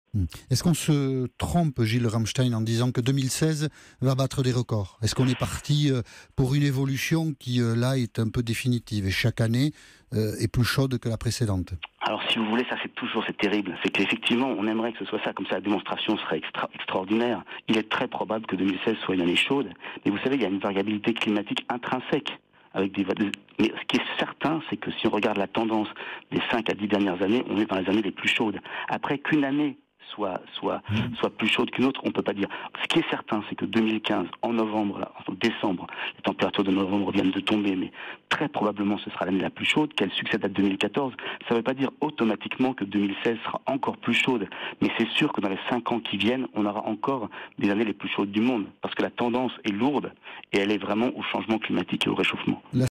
Est-ce qu'on se trompe, Gilles Rammstein, en disant que 2016 va battre des records? Est-ce qu'on est parti pour une évolution qui, là, est un peu définitive et chaque année est plus chaude que la précédente? Alors, si vous voulez, ça c'est terrible. C'est qu'effectivement, on aimerait que ce soit ça. Comme ça, la démonstration serait extraordinaire. Il est très probable que 2016 soit une année chaude. Mais vous savez, il y a une variabilité climatique intrinsèque. Mais ce qui est certain, c'est que si on regarde la tendance des 5 à 10 dernières années, on est dans les années les plus chaudes. Après qu'une année soit plus chaude qu'une autre, on ne peut pas dire. Ce qui est certain, c'est que 2015, en décembre, les températures de novembre viennent de tomber, mais très probablement ce sera l'année la plus chaude, qu'elle succède à 2014. Ça ne veut pas dire automatiquement que 2016 sera encore plus chaude, mais c'est sûr que dans les 5 ans qui viennent, on aura encore des années les plus chaudes du monde, parce que la tendance est lourde et elle est vraiment au changement climatique et au réchauffement.